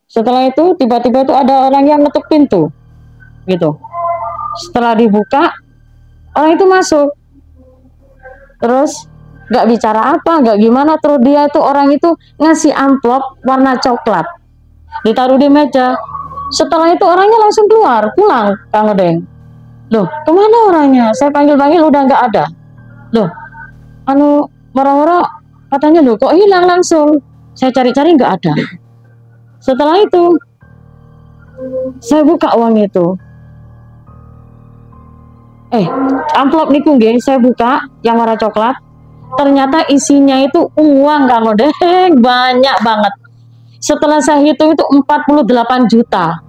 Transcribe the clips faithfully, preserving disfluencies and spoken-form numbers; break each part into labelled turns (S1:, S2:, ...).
S1: Setelah itu tiba-tiba itu ada orang yang ngetuk pintu gitu. Setelah dibuka, orang itu masuk, terus nggak bicara apa, nggak gimana, terus dia itu orang itu ngasih amplop warna coklat, ditaruh di meja. Setelah itu orangnya langsung keluar, pulang, Kang Odeng. Loh, kemana orangnya? Saya panggil-panggil udah nggak ada. Loh, anu moro-moro katanya loh kok hilang langsung. Saya cari-cari nggak ada. Setelah itu saya buka uang itu. Eh, amplop niku nggih, saya buka yang warna coklat. Ternyata isinya itu uang, Kang Odeng, banyak banget. Setelah saya hitung itu empat puluh delapan juta.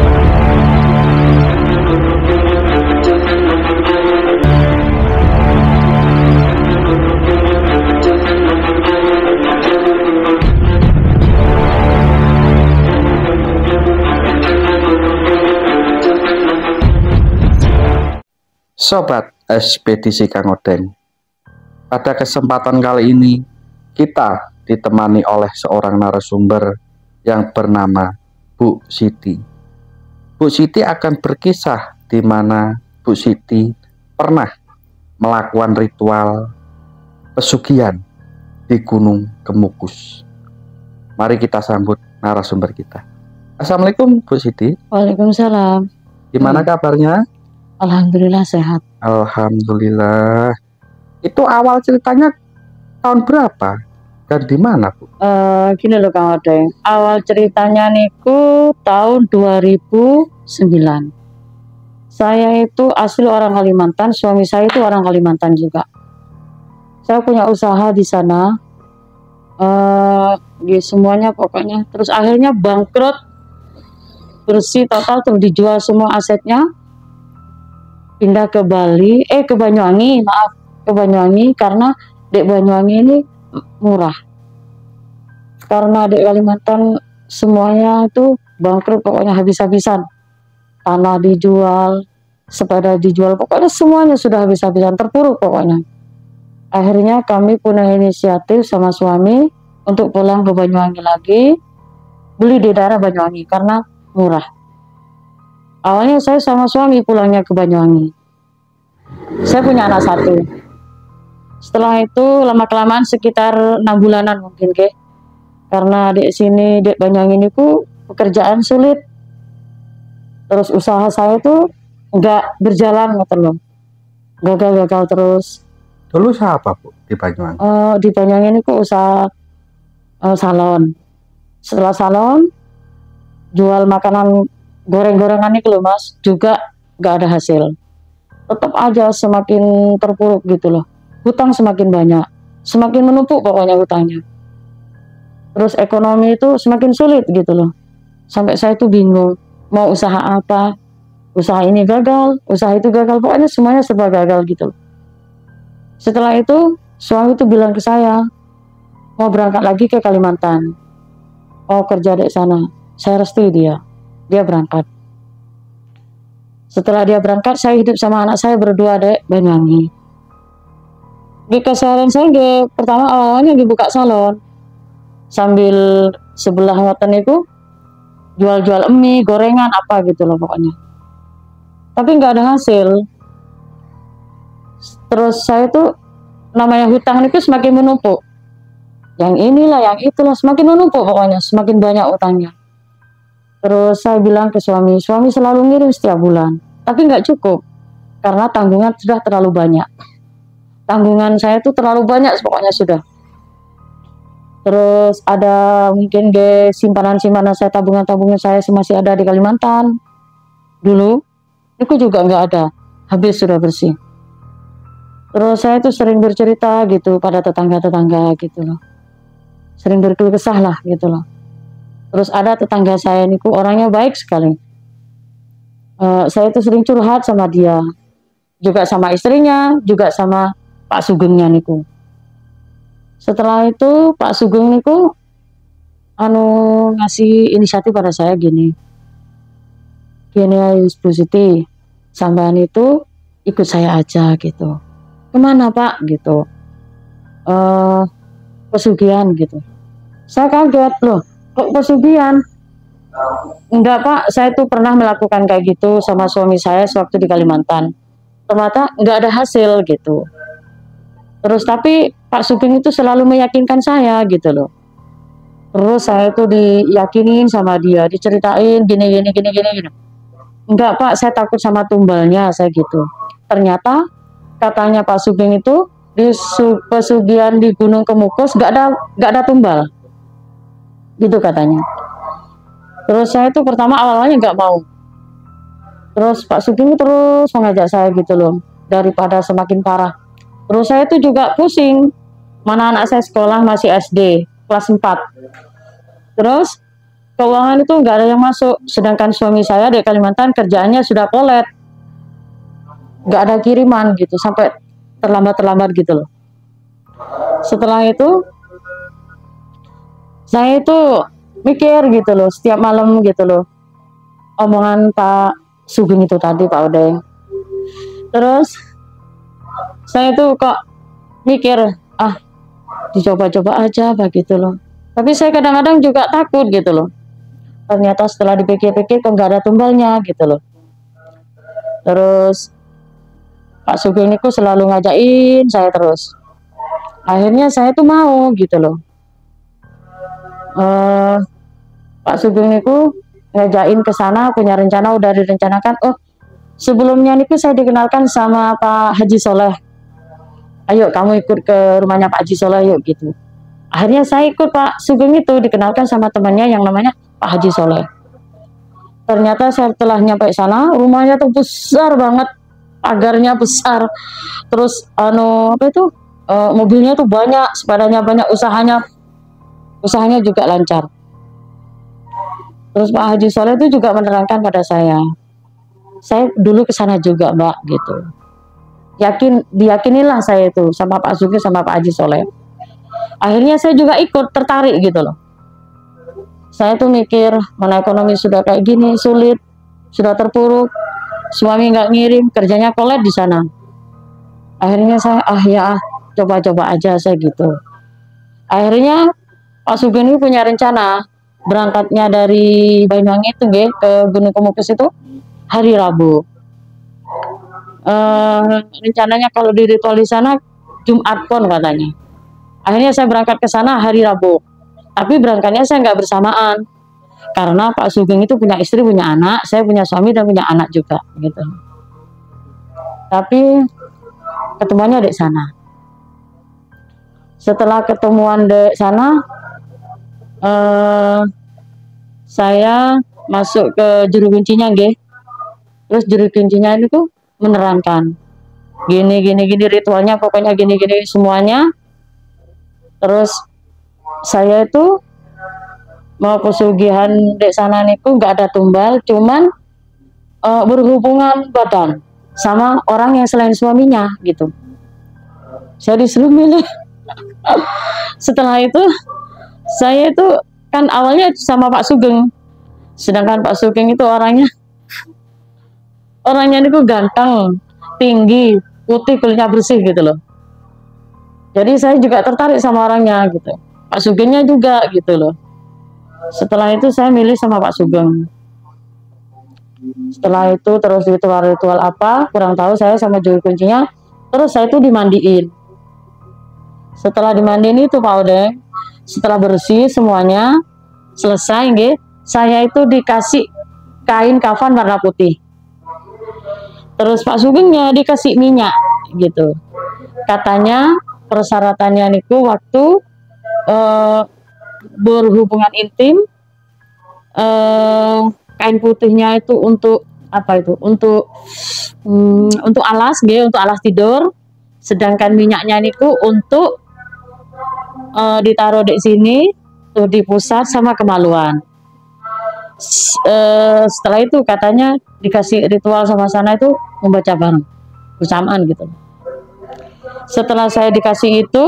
S2: Sobat Ekspedisi Kang Odeng, pada kesempatan kali ini kita ditemani oleh seorang narasumber yang bernama Bu Siti. Bu Siti akan berkisah di mana Bu Siti pernah melakukan ritual pesugihan di Gunung Kemukus. Mari kita sambut narasumber kita. Assalamualaikum Bu Siti.
S1: Waalaikumsalam.
S2: Gimana kabarnya?
S1: Alhamdulillah sehat.
S2: Alhamdulillah. Itu awal ceritanya tahun berapa dan di mana, Bu?
S1: Uh, gini loh Kang Odeng. Awal ceritanya niku tahun dua ribu sembilan. Saya itu asli orang Kalimantan, suami saya itu orang Kalimantan juga. Saya punya usaha di sana. Uh, di semuanya pokoknya. Terus akhirnya bangkrut, bersih total, terus dijual semua asetnya. Pindah ke Bali, eh ke Banyuwangi, maaf, ke Banyuwangi karena dek Banyuwangi ini murah. Karena dek Kalimantan semuanya itu bangkrut, pokoknya habis-habisan. Tanah dijual, sepeda dijual, pokoknya semuanya sudah habis-habisan, terpuruk pokoknya. Akhirnya kami punya inisiatif sama suami untuk pulang ke Banyuwangi lagi, beli di daerah Banyuwangi karena murah. Awalnya saya sama suami pulangnya ke Banyuwangi. Saya punya anak satu. Setelah itu lama-kelamaan sekitar enam bulanan mungkin ke. Karena di sini di Banyuwangi ini ku pekerjaan sulit. Terus usaha saya itu nggak berjalan gitu loh. Gagal-gagal terus.
S2: Dulu siapa, Bu, di Banyuwangi?
S1: Uh, di Banyuwangi ini ku usaha uh, salon. Setelah salon jual makanan goreng-gorengan itu loh Mas, juga nggak ada hasil. Tetap aja semakin terpuruk gitu loh. Hutang semakin banyak, semakin menumpuk pokoknya hutangnya. Terus ekonomi itu semakin sulit gitu loh. Sampai saya tuh bingung, mau usaha apa. Usaha ini gagal, usaha itu gagal, pokoknya semuanya serba gagal gitu loh. Setelah itu, suami itu bilang ke saya, mau berangkat lagi ke Kalimantan. Mau kerja di sana. Saya restui dia. Dia berangkat. Setelah dia berangkat, saya hidup sama anak saya berdua dek Banyuwangi. Di keseharian saya di, pertama awalnya dibuka salon, sambil sebelah ngoten itu jual-jual mie, gorengan apa gitu loh pokoknya. Tapi nggak ada hasil. Terus saya tuh namanya hutang itu semakin menumpuk. Yang inilah, yang itulah, semakin menumpuk pokoknya, semakin banyak utangnya. Terus saya bilang ke suami, suami selalu ngirim setiap bulan, tapi nggak cukup, karena tanggungan sudah terlalu banyak. Tanggungan saya itu terlalu banyak, pokoknya sudah. Terus ada mungkin di simpanan-simpanan saya, tabungan-tabungan saya masih ada di Kalimantan. Dulu, itu juga nggak ada, habis sudah bersih. Terus saya itu sering bercerita gitu pada tetangga-tetangga gitu loh. Sering berkeluh kesah lah gitu loh. Terus ada tetangga saya niku orangnya baik sekali. Uh, saya itu sering curhat sama dia, juga sama istrinya, juga sama Pak Sugengnya niku. Setelah itu Pak Sugeng niku anu ngasih inisiatif pada saya gini, gini Bu Siti, sampean itu ikut saya aja gitu. Kemana Pak gitu? Uh, pesugihan gitu. Saya kaget loh. Kok pesugihan? Enggak Pak, saya tuh pernah melakukan kayak gitu sama suami saya sewaktu di Kalimantan. Ternyata nggak ada hasil gitu. Terus tapi Pak Sugeng itu selalu meyakinkan saya gitu loh. Terus saya tuh diyakinin sama dia, diceritain gini gini gini gini gini. Enggak Pak, saya takut sama tumbalnya, saya gitu. Ternyata katanya Pak Sugeng itu di su- pesugihan di Gunung Kemukus nggak ada nggak ada tumbal, gitu katanya. Terus saya tuh pertama awalnya nggak mau. Terus Pak Sugeng terus mengajak saya gitu loh, daripada semakin parah. Terus saya tuh juga pusing, mana anak saya sekolah masih S D kelas empat. Terus keuangan itu nggak ada yang masuk, sedangkan suami saya di Kalimantan kerjaannya sudah kolet, nggak ada kiriman gitu, sampai terlambat-terlambat gitu loh. Setelah itu saya itu mikir gitu loh, setiap malam gitu loh, omongan Pak Sugeng itu tadi Pak Odeng. Terus saya tuh kok mikir, ah dicoba-coba aja begitu loh. Tapi saya kadang-kadang juga takut gitu loh. Ternyata setelah dipikir-pikir kok nggak ada tumbalnya gitu loh. Terus Pak Sugeng itu selalu ngajakin saya terus. Akhirnya saya tuh mau gitu loh. Uh, Pak Sugeng itu ngajakin ke sana, punya rencana, udah direncanakan. Oh, sebelumnya niku saya dikenalkan sama Pak Haji Soleh. Ayo kamu ikut ke rumahnya Pak Haji Soleh yuk gitu. Akhirnya saya ikut Pak Sugeng itu, dikenalkan sama temannya yang namanya Pak Haji Soleh. Ternyata setelah nyampe sana, rumahnya tuh besar banget, pagarnya besar. Terus anu apa itu? Uh, mobilnya tuh banyak, sepedanya banyak, usahanya usahanya juga lancar. Terus Pak Haji Soleh itu juga menerangkan pada saya, saya dulu ke sana juga Mbak gitu. Yakin, diyakinilah saya itu sama Pak Sugeng sama Pak Haji Soleh. Akhirnya saya juga ikut, tertarik gitu loh. Saya tuh mikir, mana ekonomi sudah kayak gini, sulit, sudah terpuruk, suami nggak ngirim, kerjanya kolet di sana. Akhirnya saya, ah ya, coba-coba aja saya gitu. Akhirnya Pak Sugeng ini punya rencana, berangkatnya dari Banyuwangi itu nggih, ke Gunung Kemukus itu hari Rabu. Uh, rencananya kalau di ritual di sana Jumat Pon katanya. Akhirnya saya berangkat ke sana hari Rabu. Tapi berangkatnya saya nggak bersamaan. Karena Pak Sugeng itu punya istri, punya anak, saya punya suami dan punya anak juga gitu. Tapi ketemuannya di sana. Setelah ketemuan di sana, uh, saya masuk ke juru kuncinya nggih. Terus juru kuncinya itu menerangkan gini gini gini ritualnya, pokoknya gini gini semuanya. Terus saya itu mau pesugihan di sana niku nggak ada tumbal, cuman uh, berhubungan badan sama orang yang selain suaminya gitu. Saya disuruh milih. Setelah itu saya itu kan awalnya sama Pak Sugeng, sedangkan Pak Sugeng itu orangnya orangnya itu ganteng, tinggi, putih, kulitnya bersih gitu loh. Jadi saya juga tertarik sama orangnya gitu. Pak Sugengnya juga gitu loh. Setelah itu saya milih sama Pak Sugeng. Setelah itu terus ritual-ritual apa, kurang tahu, saya sama juru kuncinya. Terus saya itu dimandiin. Setelah dimandiin itu Pak Odeng, setelah bersih semuanya, selesai nggih, saya itu dikasih kain kafan warna putih. Terus Pak Sugengnya dikasih minyak gitu. Katanya persyaratannya niku waktu uh, berhubungan intim, uh, kain putihnya itu untuk apa itu? Untuk um, untuk alas, nggih, untuk alas tidur. Sedangkan minyaknya niku untuk uh, ditaruh di sini, tuh di pusat sama kemaluan. Uh, setelah itu katanya dikasih ritual sama sana itu membaca bareng bersamaan gitu. Setelah saya dikasih itu,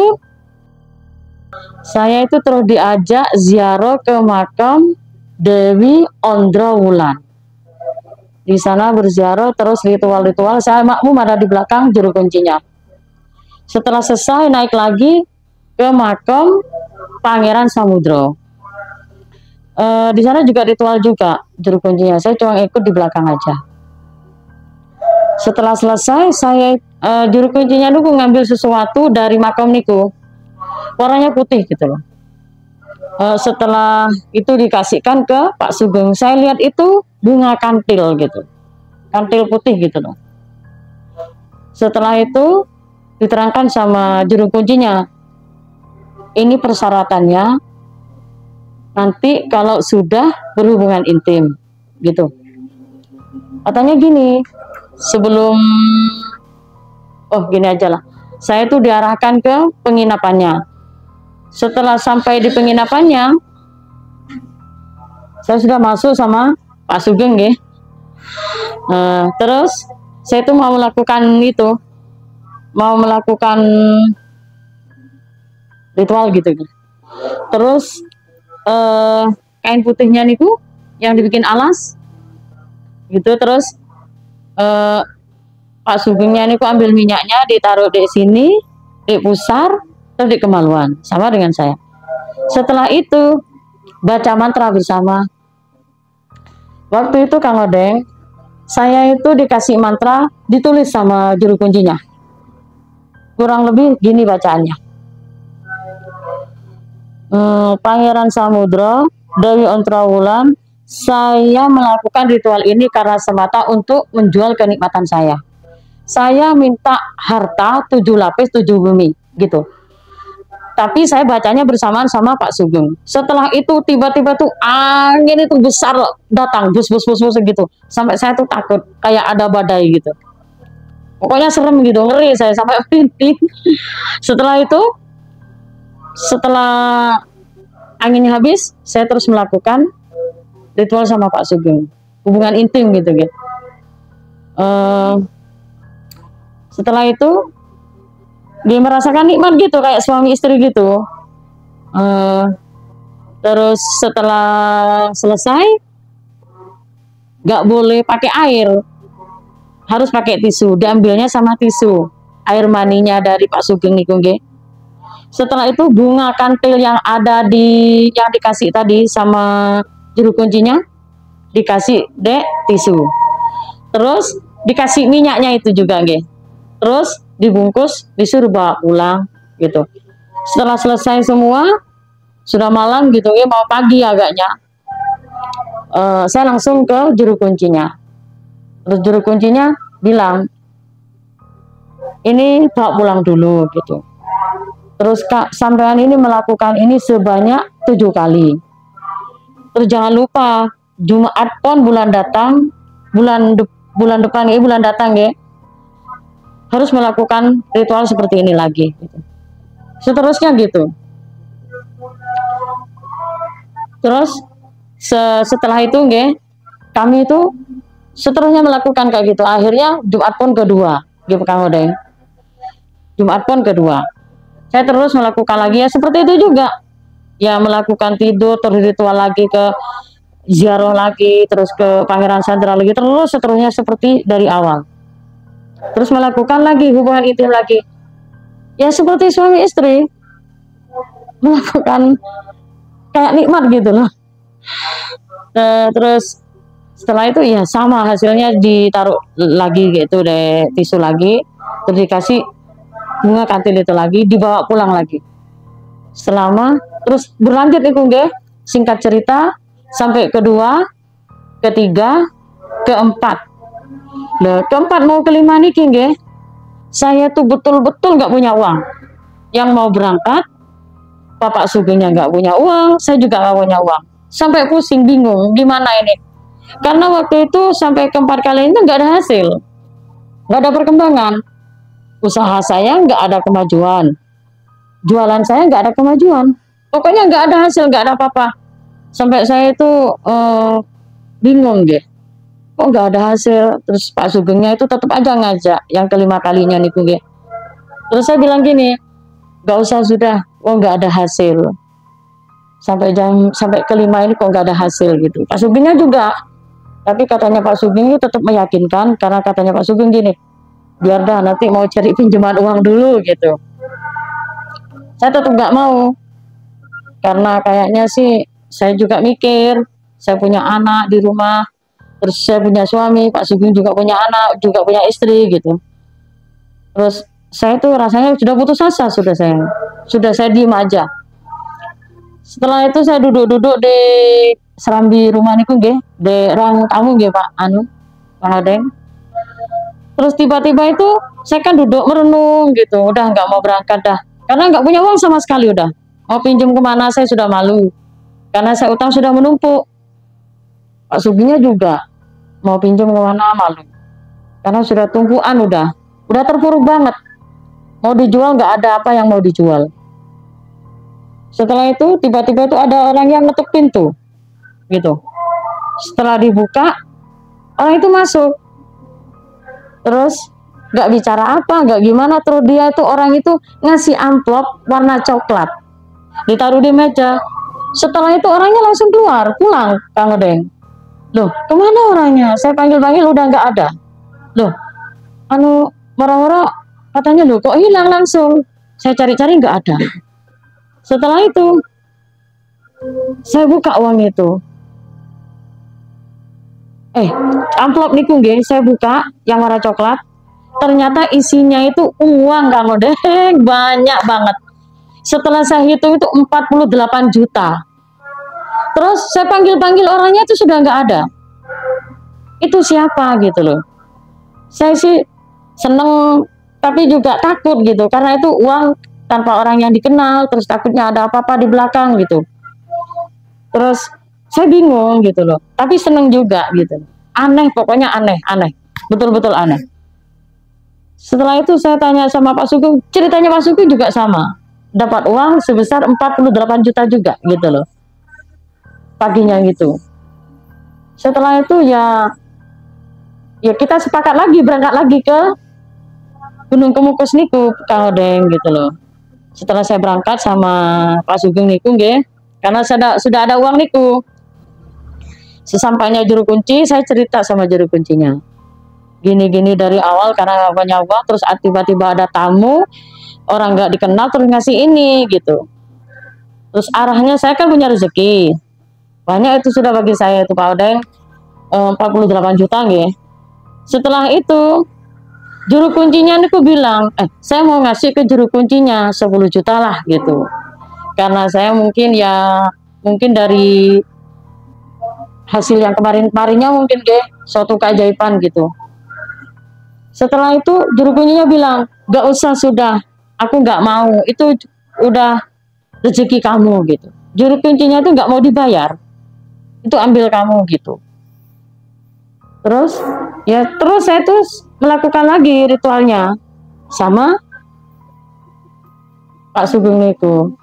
S1: saya itu terus diajak ziarah ke makam Dewi Ondrawulan. Di sana berziarah terus ritual-ritual. Saya makmum ada di belakang juru kuncinya. Setelah selesai naik lagi ke makam Pangeran Samudro. eh, di sana juga ritual juga juru kuncinya. Saya cuma ikut di belakang aja. Setelah selesai, saya eh, juru kuncinya niku ngambil sesuatu dari makam niku, warnanya putih gitu loh. Eh, setelah itu dikasihkan ke Pak Sugeng, saya lihat itu bunga kantil gitu, kantil putih gitu loh. Setelah itu diterangkan sama juru kuncinya, ini persyaratannya nanti kalau sudah berhubungan intim gitu. Katanya gini, sebelum oh gini aja lah, saya tuh diarahkan ke penginapannya. Setelah sampai di penginapannya, saya sudah masuk sama Pak Sugeng ya. Nah, terus saya tuh mau melakukan itu, mau melakukan ritual gitu. Terus eh, kain putihnya niku yang dibikin alas gitu. Terus eh, Pak Sugengnya niku ambil minyaknya ditaruh di sini, di pusar, terus di kemaluan sama dengan saya. Setelah itu baca mantra bersama. Waktu itu Kang Odeng, saya itu dikasih mantra ditulis sama juru kuncinya. Kurang lebih gini bacaannya. Hmm, Pangeran Samudra, Dewi Ontrawulan, saya melakukan ritual ini karena semata untuk menjual kenikmatan saya. Saya minta harta tujuh lapis tujuh bumi gitu. Tapi saya bacanya bersamaan sama Pak Sugeng. Setelah itu tiba-tiba tuh angin itu besar datang, bus bus bus bus gitu. Sampai saya tuh takut kayak ada badai gitu. Pokoknya serem gitu, ngeri saya sampai merinding. Setelah itu, setelah anginnya habis, saya terus melakukan ritual sama Pak Sugeng, hubungan intim gitu gitu. Uh, setelah itu dia merasakan nikmat gitu kayak suami istri gitu. Uh, terus setelah selesai nggak boleh pakai air, harus pakai tisu. Diambilnya sama tisu, air maninya dari Pak Sugeng niku nggih. Setelah itu bunga kantil yang ada di yang dikasih tadi sama juru kuncinya dikasih dek tisu. Terus dikasih minyaknya itu juga nggih. Terus dibungkus, disuruh bawa pulang gitu. Setelah selesai semua, sudah malam gitu ya, mau pagi agaknya. Uh, saya langsung ke juru kuncinya. Terus juru kuncinya bilang, ini bawa pulang dulu gitu. Terus Kak, sampean ini melakukan ini sebanyak tujuh kali. Terus jangan lupa Jumat pon bulan datang, bulan de bulan depan ya, bulan datang ya, harus melakukan ritual seperti ini lagi. Gitu. Seterusnya gitu. Terus se setelah itu nge, kami itu seterusnya melakukan kayak gitu. Akhirnya Jumat pon kedua, gitu Kang Odeng. Jumat pon kedua, saya terus melakukan lagi ya seperti itu juga. Ya melakukan tidur, terus ritual lagi, ke ziarah lagi, terus ke Pangeran Sandra lagi, terus seterusnya seperti dari awal. Terus melakukan lagi hubungan intim lagi. Ya seperti suami istri. Melakukan kayak nikmat gitu loh. E, terus setelah itu ya sama hasilnya, ditaruh lagi gitu deh, tisu lagi, terus dikasih bunga kantil itu lagi, dibawa pulang lagi. Selama terus berlanjut nih nggih, singkat cerita sampai kedua, ketiga, keempat. Nah, keempat mau kelima nih nggih, saya tuh betul-betul nggak punya uang. Yang mau berangkat, Bapak Sugengnya nggak punya uang, saya juga nggak punya uang. Sampai pusing, bingung gimana ini. Karena waktu itu sampai keempat kali itu nggak ada hasil, nggak ada perkembangan. Usaha saya nggak ada kemajuan, jualan saya nggak ada kemajuan, pokoknya nggak ada hasil, nggak ada apa-apa. Sampai saya itu uh, bingung deh, kok nggak ada hasil. Terus Pak Sugengnya itu tetap aja ngajak yang kelima kalinya nih gue. Terus saya bilang gini, nggak usah sudah, kok nggak ada hasil. Sampai jam sampai kelima ini kok nggak ada hasil gitu. Pak Sugengnya juga, tapi katanya Pak Sugeng itu tetap meyakinkan, karena katanya Pak Sugeng gini, biar dah nanti mau cari pinjaman uang dulu gitu. Saya tetap nggak mau, karena kayaknya sih saya juga mikir, saya punya anak di rumah, terus saya punya suami, Pak Sugeng juga punya anak, juga punya istri gitu. Terus saya tuh rasanya sudah putus asa, sudah saya, sudah saya diem aja. Setelah itu saya duduk-duduk di serambi rumah niku nggih, di ruang tamu nggih Pak anu, Kang Odeng. Terus tiba-tiba itu saya kan duduk merenung gitu, udah nggak mau berangkat dah, karena nggak punya uang sama sekali udah. Mau pinjam kemana saya sudah malu, karena saya utang sudah menumpuk. Pak Sugengnya juga mau pinjam kemana malu, karena sudah tumpuan udah, udah terpuruk banget. Mau dijual nggak ada apa yang mau dijual. Setelah itu tiba-tiba itu ada orang yang ngetuk pintu, gitu. Setelah dibuka, orang itu masuk. Terus nggak bicara apa, nggak gimana, terus dia itu orang itu ngasih amplop warna coklat, ditaruh di meja. Setelah itu orangnya langsung keluar, pulang, Kang Odeng. Loh, kemana orangnya? Saya panggil-panggil udah nggak ada. Loh, anu moro-moro katanya loh kok hilang langsung. Saya cari-cari nggak ada. Setelah itu saya buka uang itu. Eh, amplop niku nggih, saya buka yang warna coklat. Ternyata isinya itu uang Kang Odeng, banyak banget. Setelah saya hitung itu empat puluh delapan juta. Terus saya panggil-panggil orangnya itu sudah nggak ada. Itu siapa gitu loh. Saya sih seneng tapi juga takut gitu, karena itu uang tanpa orang yang dikenal, terus takutnya ada apa-apa di belakang gitu. Terus saya bingung gitu loh, tapi seneng juga gitu. Aneh, pokoknya aneh, aneh, betul-betul aneh. Setelah itu saya tanya sama Pak Sugeng, ceritanya Pak Sugeng juga sama, dapat uang sebesar empat puluh delapan juta juga gitu loh, paginya gitu. Setelah itu ya, ya kita sepakat lagi berangkat lagi ke Gunung Kemukus niku, Kang Odeng gitu loh. Setelah saya berangkat sama Pak Sugeng niku nggih, karena sudah sudah ada uang niku. Sesampainya juru kunci, saya cerita sama juru kuncinya, gini-gini dari awal karena nggak punya uang, terus tiba-tiba ada tamu orang nggak dikenal terus ngasih ini gitu. Terus arahnya saya kan punya rezeki banyak, itu sudah bagi saya itu Pak Odeng empat puluh delapan juta nggih. Setelah itu juru kuncinya niku bilang, eh saya mau ngasih ke juru kuncinya sepuluh juta lah gitu, karena saya mungkin ya mungkin dari hasil yang kemarin-kemarinnya mungkin deh suatu keajaiban gitu. Setelah itu juru kuncinya bilang, gak usah, sudah aku nggak mau, itu udah rezeki kamu gitu. Juru kuncinya itu nggak mau dibayar, itu ambil kamu gitu. Terus ya terus saya terus melakukan lagi ritualnya sama Pak Sugeng niku.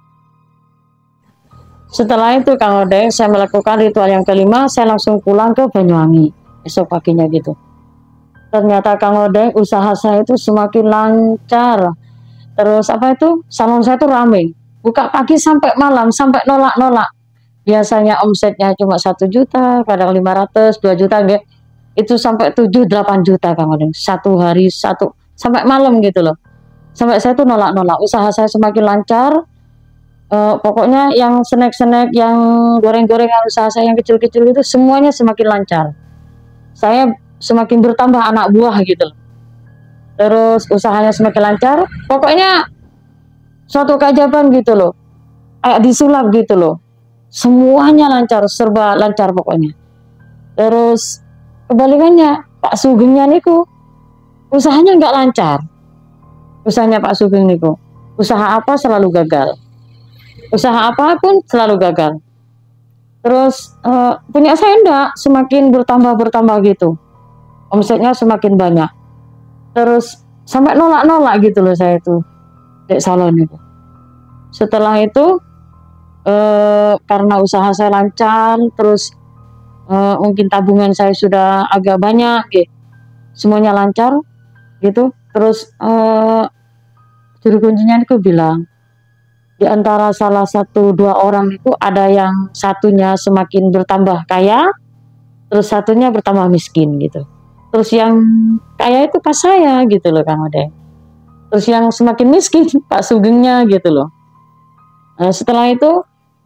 S1: Setelah itu Kang Odeng, saya melakukan ritual yang kelima, saya langsung pulang ke Banyuwangi esok paginya gitu. Ternyata Kang Odeng, usaha saya itu semakin lancar. Terus apa itu, salon saya itu rame, buka pagi sampai malam, sampai nolak-nolak. Biasanya omsetnya cuma satu juta, kadang lima ratus, dua juta enggak. Itu sampai tujuh, delapan juta Kang Odeng. Satu hari satu, sampai malam gitu loh. Sampai saya tuh nolak-nolak, usaha saya semakin lancar. Uh, pokoknya yang snack-snack, yang goreng-gorengan usaha saya yang kecil-kecil itu semuanya semakin lancar. Saya semakin bertambah anak buah gitu loh. Terus usahanya semakin lancar. Pokoknya suatu keajaiban gitu loh. Kayak disulap gitu loh. Semuanya lancar, serba lancar pokoknya. Terus kebalikannya Pak Sugengnya niku usahanya nggak lancar. Usahanya Pak Sugeng niku, usaha apa selalu gagal. Usaha apapun selalu gagal. Terus uh, punya saya enggak, semakin bertambah-bertambah gitu. Omsetnya semakin banyak. Terus sampai nolak-nolak gitu loh saya itu di salon itu. Setelah itu uh, karena usaha saya lancar, terus uh, mungkin tabungan saya sudah agak banyak gitu. Semuanya lancar gitu. Terus uh, juru kuncinya itu bilang, di antara salah satu dua orang itu ada yang satunya semakin bertambah kaya, terus satunya bertambah miskin gitu. Terus yang kaya itu pas saya gitu loh Kang Odeng. Terus yang semakin miskin Pak Sugengnya gitu loh. Nah, setelah itu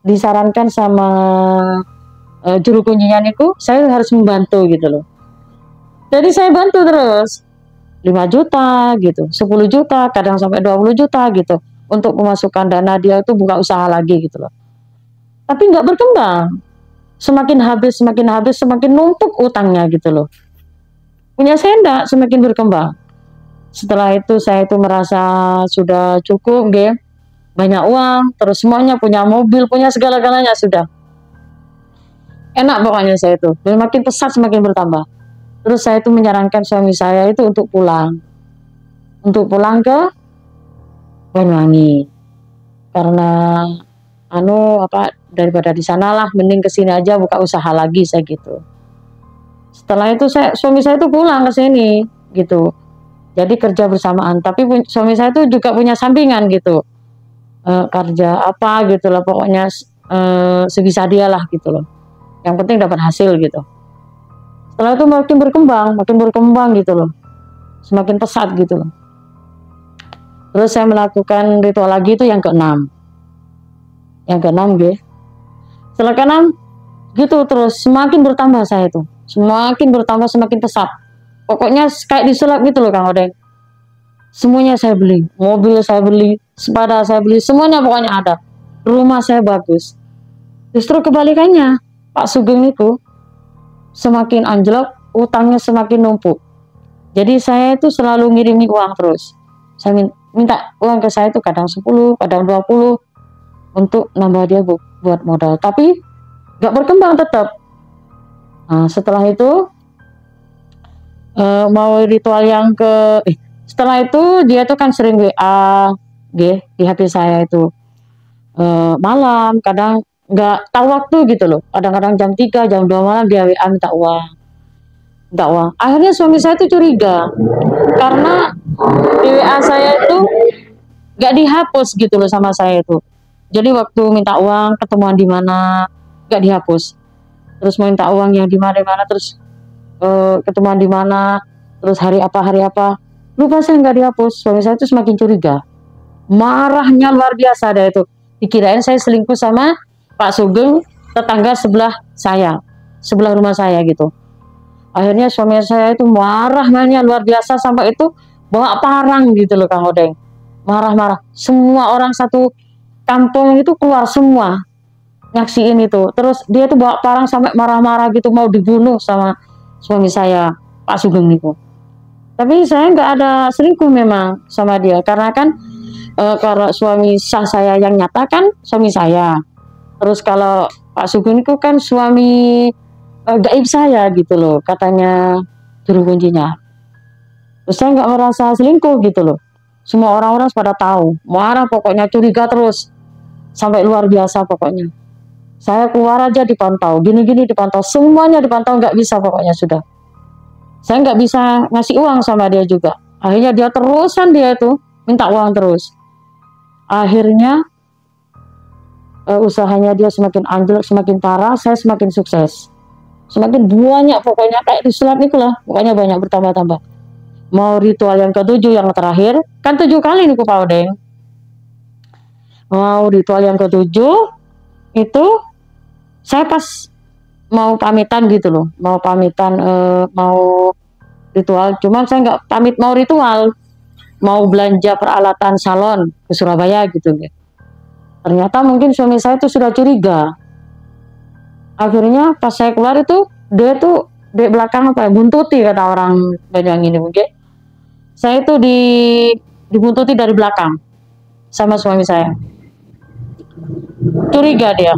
S1: disarankan sama uh, juru kuncinya niku, saya harus membantu gitu loh. Jadi saya bantu terus lima juta gitu, sepuluh juta, kadang sampai dua puluh juta gitu untuk memasukkan dana dia itu buka usaha lagi gitu loh. Tapi nggak berkembang, semakin habis, semakin habis, semakin numpuk utangnya gitu loh. Punya saya enggak semakin berkembang. Setelah itu saya itu merasa sudah cukup, gitu, banyak uang, terus semuanya punya mobil, punya segala-galanya sudah. Enak pokoknya saya itu, makin pesat semakin bertambah. Terus saya itu menyarankan suami saya itu untuk pulang, untuk pulang ke Banyuwangi, karena anu apa daripada di sanalah, mending ke sini aja buka usaha lagi saya gitu. Setelah itu saya suami saya itu pulang ke sini gitu. Jadi kerja bersamaan, tapi suami saya itu juga punya sampingan gitu, e, kerja apa gitu loh, pokoknya e, sebisa dia lah gitu loh. Yang penting dapat hasil gitu. Setelah itu makin berkembang, makin berkembang gitu loh, semakin pesat gitu loh. Terus saya melakukan ritual lagi itu yang keenam, yang keenam gitu. Setelah keenam gitu terus semakin bertambah saya itu, semakin bertambah semakin pesat. Pokoknya kayak disulap gitu loh Kang Odeng. Semuanya saya beli, mobil saya beli, sepeda saya beli, semuanya pokoknya ada. Rumah saya bagus. Justru kebalikannya, Pak Sugeng itu semakin anjlok, utangnya semakin numpuk. Jadi saya itu selalu ngirimi uang terus. Saya minta uang ke saya itu kadang sepuluh, kadang dua puluh untuk nambah dia bu buat modal. Tapi gak berkembang tetap. Nah, setelah itu Uh, mau ritual yang ke eh, setelah itu dia tuh kan sering W A G di H P saya itu uh, malam, kadang nggak tahu waktu gitu loh, kadang-kadang jam tiga, jam dua malam dia W A minta uang minta uang. Akhirnya suami saya itu curiga karena di W A saya itu nggak dihapus gitu loh sama saya itu. Jadi waktu minta uang ketemuan di mana nggak dihapus, terus mau minta uang yang di mana-mana, terus Uh, ketemuan di mana, terus hari apa hari apa lupa, saya nggak dihapus. Suami saya itu semakin curiga, marahnya luar biasa ada itu, dikirain saya selingkuh sama Pak Sugeng, tetangga sebelah saya, sebelah rumah saya gitu. Akhirnya suami saya itu marahnya luar biasa, sampai itu bawa parang gitu loh Kang Odeng, marah-marah. Semua orang satu kampung itu keluar semua nyaksiin itu. Terus dia tuh bawa parang sampai marah-marah gitu, mau dibunuh sama suami saya Pak Sugeng itu. Tapi saya nggak ada selingkuh memang sama dia, karena kan e, kalau suami sah saya yang nyata kan suami saya. Terus kalau Pak Sugeng itu kan suami e, gaib saya gitu loh, katanya juru kuncinya. Terus saya nggak merasa selingkuh gitu loh. Semua orang-orang pada tahu, marah pokoknya, curiga terus sampai luar biasa pokoknya. Saya keluar aja dipantau, gini-gini dipantau, semuanya dipantau, nggak bisa pokoknya sudah. Saya nggak bisa ngasih uang sama dia juga. Akhirnya dia terusan dia itu minta uang terus. Akhirnya uh, usahanya dia semakin anjlok, semakin parah, saya semakin sukses. Semakin banyak pokoknya kayak disulap itulah, pokoknya banyak bertambah-tambah. Mau ritual yang ketujuh yang terakhir, kan tujuh kali nih Pak Odeng. Mau ritual yang ketujuh itu saya pas mau pamitan gitu loh, mau pamitan eh, mau ritual, cuman saya nggak pamit mau ritual, mau belanja peralatan salon ke Surabaya gitu. Ternyata mungkin suami saya itu sudah curiga. Akhirnya pas saya keluar itu dia tuh di belakang apa ya, buntuti kata orang Banyuwangi ini mungkin. Saya itu di dibuntuti dari belakang sama suami saya. Curiga dia.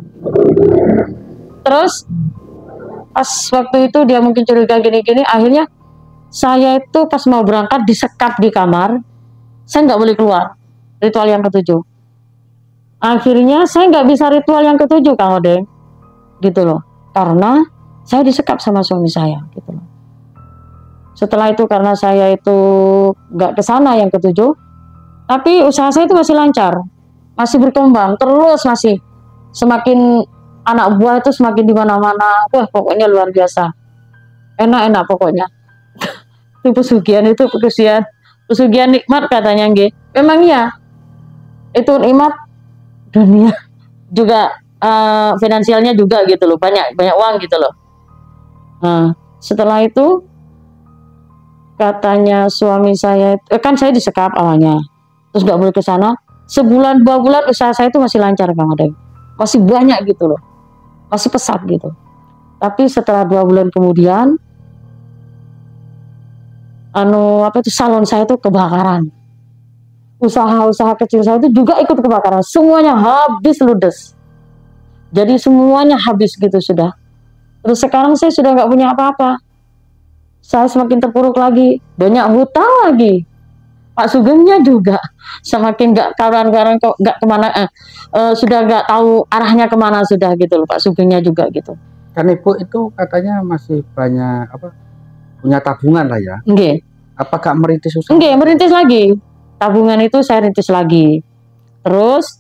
S1: Terus pas waktu itu dia mungkin curiga gini-gini, akhirnya saya itu pas mau berangkat disekat di kamar, saya nggak boleh keluar. Ritual yang ketujuh. Akhirnya saya nggak bisa ritual yang ketujuh Kang Odeng, gitu loh, karena saya disekap sama suami saya, gitu loh. Setelah itu karena saya itu nggak kesana yang ketujuh, tapi usaha saya itu masih lancar, masih berkembang terus, masih semakin anak buah itu semakin di mana-mana. Wah, pokoknya luar biasa. Enak-enak pokoknya. Itu pesugihan, itu pesugihan, pesugihan nikmat katanya nggih. Memang iya. Itu nikmat dunia juga uh, finansialnya juga gitu loh, banyak banyak uang gitu loh. Nah, setelah itu katanya suami saya, eh, kan saya disekap awalnya, terus nggak boleh ke sana. Sebulan dua bulan usaha saya itu masih lancar Kang Odeng, masih banyak gitu loh, masih pesat gitu. Tapi setelah dua bulan kemudian, anu apa itu salon saya itu kebakaran. Usaha-usaha kecil saya itu juga ikut kebakaran, semuanya habis ludes. Jadi semuanya habis gitu sudah. Terus sekarang saya sudah nggak punya apa-apa. Saya semakin terpuruk lagi, banyak hutang lagi. Pak Sugengnya juga semakin nggak karuan-karuan kok nggak kemana, eh, eh, sudah nggak tahu arahnya kemana sudah gitu loh. Pak Sugengnya juga gitu.
S2: Kan Ibu itu katanya masih banyak apa punya tabungan lah ya?
S1: Nggih.
S2: Apa gak merintis usaha?
S1: Nggih, merintis lagi. Tabungan itu saya rintis lagi. Terus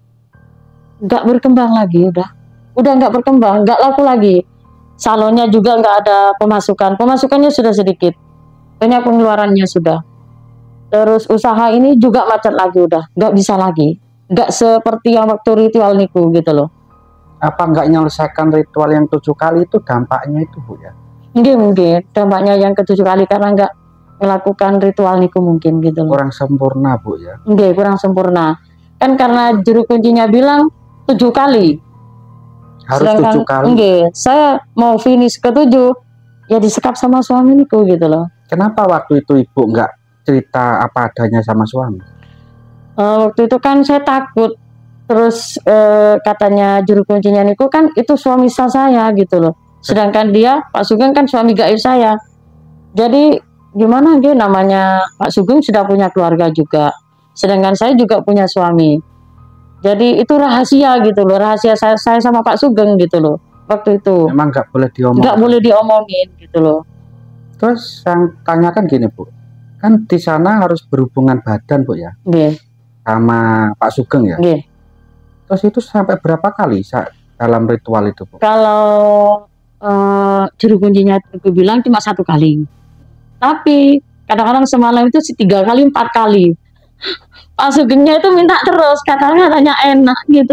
S1: nggak berkembang lagi, udah udah nggak berkembang, nggak laku lagi. Salonnya juga nggak ada pemasukan, pemasukannya sudah sedikit, banyak pengeluarannya sudah. Terus usaha ini juga macet lagi, udah nggak bisa lagi, nggak seperti yang waktu ritual niku gitu loh.
S2: Apa nggak menyelesaikan ritual yang tujuh kali itu dampaknya itu Bu ya?
S1: Mungkin mungkin dampaknya yang ketujuh kali karena nggak melakukan ritual niku mungkin gitu loh.
S2: Kurang sempurna Bu ya?
S1: Nggih, kurang sempurna. Kan karena juru kuncinya bilang tujuh kali.
S2: Harus
S1: Sedangkan,
S2: tujuh kali?
S1: Nggih, saya mau finish ke tujuh, ya disekap sama suami niku gitu loh.
S2: Kenapa waktu itu Ibu nggak cerita apa adanya sama suami?
S1: Uh, waktu itu kan saya takut. Terus uh, katanya juru kuncinya niku kan itu suami sah saya gitu loh. Sedangkan dia, Pak Sugeng kan suami gaib saya. Jadi gimana gitu namanya, Pak Sugeng sudah punya keluarga juga, sedangkan saya juga punya suami. Jadi itu rahasia gitu loh, rahasia saya, saya sama Pak Sugeng gitu loh waktu itu.
S2: Memang nggak boleh diomongin?
S1: Nggak boleh diomongin gitu loh.
S2: Terus yang tanyakan gini Bu, kan di sana harus berhubungan badan Bu ya?
S1: Nggih.
S2: Sama Pak Sugeng ya?
S1: Nggih.
S2: Terus itu sampai berapa kali dalam ritual itu Bu?
S1: Kalau uh, juru kuncinya itu bilang cuma satu kali. Tapi kadang-kadang semalam itu tiga kali, empat kali. Pak Sugengnya itu minta terus, katanya katanya enak gitu.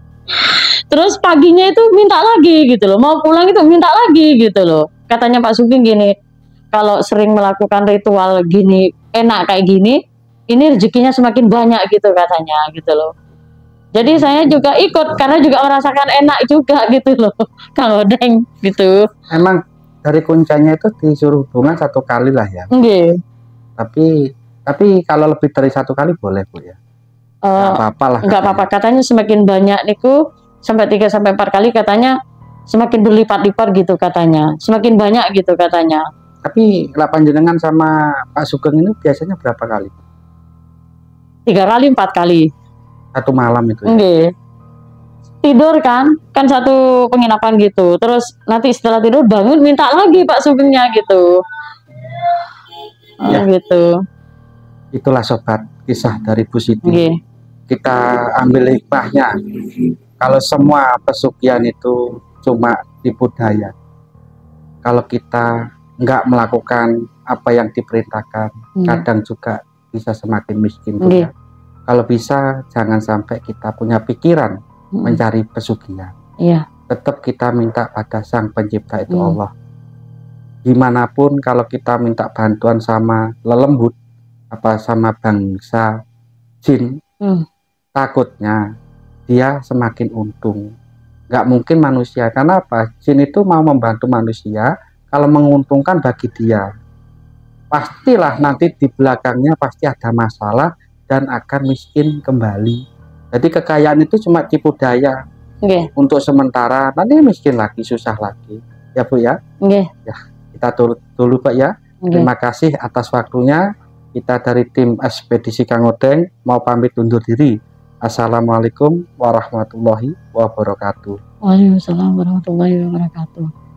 S1: Terus paginya itu minta lagi gitu loh, mau pulang itu minta lagi gitu loh. Katanya Pak Sugeng gini, kalau sering melakukan ritual gini, enak kayak gini, ini rezekinya semakin banyak gitu katanya gitu loh. Jadi saya juga ikut karena juga merasakan enak juga gitu loh, Kang Odeng gitu.
S2: Emang dari kuncinya itu disuruh hubungan satu kali lah ya?
S1: Nggih.
S2: Tapi tapi kalau lebih dari satu kali boleh Bu ya?
S1: Uh,
S2: nggak apa-apa lah.
S1: Nggak apa-apa, katanya semakin banyak niku sampai tiga sampai empat kali katanya semakin berlipat-lipat gitu katanya, semakin banyak gitu katanya.
S2: Tapi lapan jenengan sama Pak Sugeng ini biasanya berapa kali?
S1: Tiga kali, empat kali.
S2: Satu malam itu ya?
S1: Nggih. Tidur kan, kan satu penginapan gitu. Terus nanti setelah tidur bangun minta lagi Pak Sugengnya gitu.
S2: Ya.
S1: Oh, gitu.
S2: Itulah sobat kisah dari Bu Siti.
S1: Nggih.
S2: Kita ambil hikmahnya. Kalau semua pesugihan itu cuma tipu daya, kalau kita nggak melakukan apa yang diperintahkan, hmm. kadang juga bisa semakin miskin. Okay. Kalau bisa jangan sampai kita punya pikiran hmm. mencari pesugihan.
S1: Yeah.
S2: Tetap kita minta pada Sang Pencipta itu hmm. Allah. Dimanapun kalau kita minta bantuan sama lelembut, apa sama bangsa jin, hmm. takutnya dia semakin untung. Nggak mungkin manusia, karena apa? Jin itu mau membantu manusia kalau menguntungkan bagi dia. Pastilah nanti di belakangnya pasti ada masalah dan akan miskin kembali. Jadi kekayaan itu cuma tipu daya. Okay. Untuk sementara, nanti miskin lagi, susah lagi. Ya Bu ya?
S1: Okay.
S2: Ya, kita turut dulu Pak ya. Okay. Terima kasih atas waktunya. Kita dari tim Ekspedisi Kang Odeng mau pamit undur diri. Assalamualaikum warahmatullahi wabarakatuh.
S1: Waalaikumsalam warahmatullahi wabarakatuh.